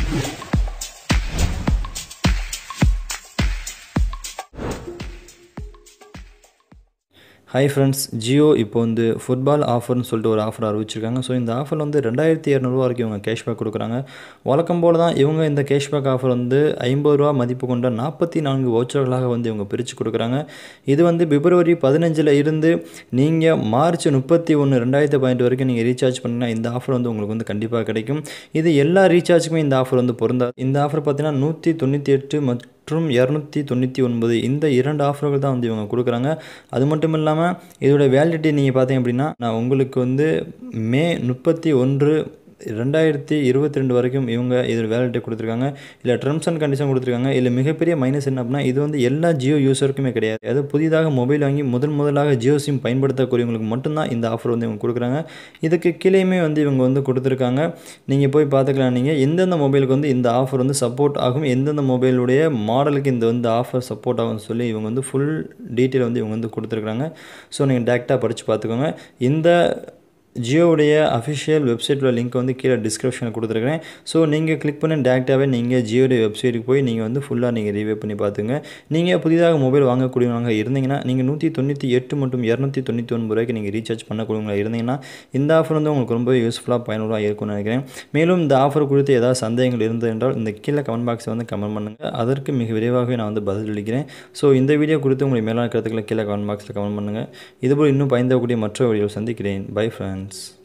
Hi friends, Jio இப்போ வந்து football ஆஃபர்னு சொல்லிட்டு ஒரு ஆஃபர் அறிவிச்சிருக்காங்க. ஸோ இந்த ஆஃபர் வந்து 2200 வரைக்கும் இவங்க கேஷ்பேக் கொடுக்குறாங்க. வழக்கம் போல தான் இவங்க இந்த கேஷ்பேக் ஆஃபர் வந்து ரூ. 50 மதிப்பு கொண்ட 44 வவுச்சர்களாக வந்து இவங்க பிரித்து கொடுக்குறாங்க. இது வந்து பிப்ரவரி 15ல் இருந்து நீங்கள் மார்ச் 31, 2018 வரைக்கும் நீங்கள் ரீசார்ஜ் பண்ணிங்கன்னா இந்த ஆஃபர் வந்து உங்களுக்கு வந்து கண்டிப்பாக கிடைக்கும். இது எல்லா ரீசார்ஜுக்குமே இந்த ஆஃபர் வந்து பொருந்தாது. இந்த ஆஃபர் பார்த்தீங்கன்னா 198 மற்றும் 299 இந்த 2 ஆஃபர்கள் தான் வந்து இவங்க கொடுக்குறாங்க. அது மட்டும் இல்லாமல் இதோட வேலிடிட்டி நீங்கள் பார்த்தீங்க அப்படின்னா உங்களுக்கு வந்து மே 31, 2022 வரைக்கும் இவங்க இதில் வேலிடிட்டி கொடுத்துருக்காங்க. இல்லை டர்ம்ஸ் அண்ட் கண்டிஷன் கொடுத்துருக்காங்க. இல்லை மிகப்பெரிய மைனஸ் என்ன அப்படின்னா இது வந்து எல்லா ஜியோ யூஸருக்குமே கிடையாது. அது புதிதாக மொபைல் வாங்கி முதலாக ஜியோ சிம் பயன்படுத்தக்கூடியவங்களுக்கு மட்டும்தான் இந்த ஆஃபர் வந்து இவங்க கொடுக்குறாங்க. இதுக்கு கீழேயுமே வந்து இவங்க வந்து கொடுத்துருக்காங்க. நீங்கள் போய் பார்த்துக்கலாம். நீங்கள் எந்தெந்த மொபைலுக்கு வந்து இந்த ஆஃபர் வந்து சப்போர்ட் ஆகும், எந்தெந்த மொபைலுடைய மாடலுக்கு இந்த வந்து ஆஃபர் சப்போர்ட் ஆகும்னு சொல்லி இவங்க வந்து ஃபுல் டீட்டெயில் வந்து இவங்க வந்து கொடுத்துருக்காங்க. ஸோ நீங்கள் டேரெக்டாக படித்து பார்த்துக்கோங்க. இந்த ஜியோவுடைய அஃபிஷியல் வெப்சைட்டில் லிங்க் வந்து கீழே டிஸ்கிரிப்ஷனில் கொடுத்துருக்கேன். ஸோ நீங்கள் கிளிக் பண்ணி டேரெக்டாகவே நீங்கள் ஜியோடைய வெப்சைட்டுக்கு போய் நீங்கள் வந்து ஃபுல்லாக நீங்கள் ரிவ்யூ பண்ணி பார்த்துங்க. நீங்கள் புதிதாக மொபைல் வாங்கக்கூடியவங்க இருந்தீங்கன்னா நீங்கள் 198 மற்றும் 299 ரூபாய்க்கு நீங்கள் ரீசார்ஜ் பண்ணக்கூடியவங்களா இருந்தீங்கன்னா இந்த ஆஃபர் வந்து உங்களுக்கு ரொம்ப யூஸ்ஃபுல்லாக பயனுள்ளதாக இருக்கும்னு நினைக்கிறேன். மேலும் இந்த ஆஃபர் குறித்து ஏதாவது சந்தேகங்கள் இருந்தது என்றால் இந்த கீழே கமெண்ட் பாக்ஸில் வந்து கமெண்ட் பண்ணுங்கள். அதற்கு மிக விரைவாகவே நான் வந்து பதிலளிக்கிறேன். ஸோ இந்த வீடியோ குறித்து உங்களை மேலான கருத்துக்களை கீழே கமெண்ட் பாக்ஸில் கமெண்ட் பண்ணுங்கள். இதுபோல் இன்னும் பயன்படக்கூடிய மற்ற வீடியோவில் சந்திக்கிறேன். Bye friends.